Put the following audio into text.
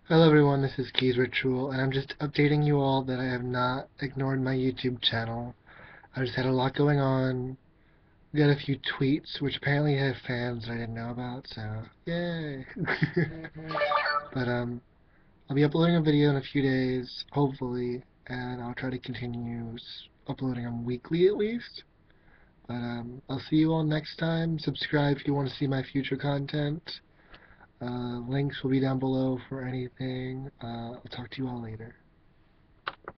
Hello everyone, this is Keys Ritual, and I'm just updating you all that I have not ignored my YouTube channel. I just had a lot going on, got a few tweets, which apparently have fans that I didn't know about, so yay! But I'll be uploading a video in a few days, hopefully, and I'll try to continue uploading them weekly at least. But I'll see you all next time. Subscribe if you want to see my future content. Links will be down below for anything. I'll talk to you all later.